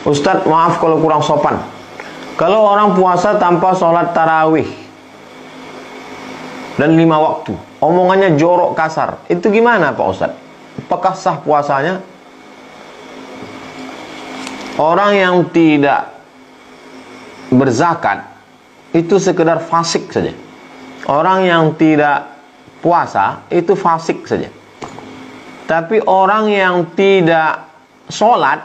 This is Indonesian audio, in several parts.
Ustadz, maaf kalau kurang sopan. Kalau orang puasa tanpa sholat tarawih dan 5 waktu, omongannya jorok kasar, itu gimana Pak Ustadz? Apakah sah puasanya? Orang yang tidak berzakat itu sekedar fasik saja. Orang yang tidak puasa itu fasik saja. Tapi orang yang tidak sholat,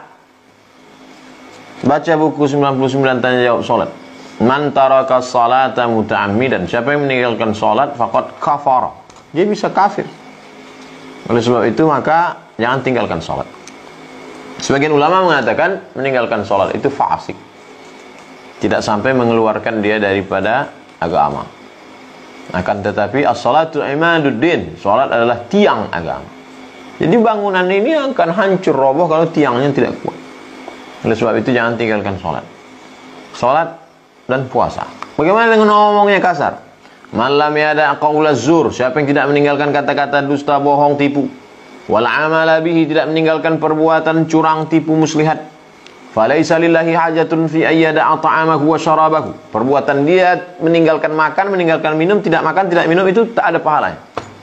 baca buku 99 tanya jawab sholat. Man taraka sholata muta'ammidan, siapa yang meninggalkan sholat faqad kafara, dia bisa kafir. Oleh sebab itu maka jangan tinggalkan sholat. Sebagian ulama mengatakan meninggalkan sholat itu fasik, tidak sampai mengeluarkan dia daripada agama. Akan tetapi as-salatu imaduddin, sholat adalah tiang agama. Jadi bangunan ini akan hancur roboh kalau tiangnya tidak kuat. Oleh sebab itu jangan tinggalkan sholat. Sholat dan puasa. Bagaimana dengan ngomongnya kasar? Man lam yada' qaula zur, siapa yang tidak meninggalkan kata-kata dusta, bohong, tipu. Wal amala bihi, tidak meninggalkan perbuatan curang, tipu, muslihat. Falaisa lillahi hajatun fi ayyada'a ta'amahu wa syarabahu. Perbuatan dia meninggalkan makan, meninggalkan minum, tidak makan, tidak minum, itu tak ada pahalanya.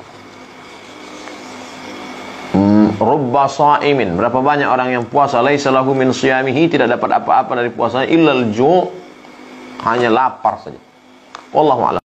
Rubba sha'imin, berapa banyak orang yang puasa laisa lahu min siyamihi, tidak dapat apa-apa dari puasanya illal ju', hanya lapar saja. Wallahu a'lam.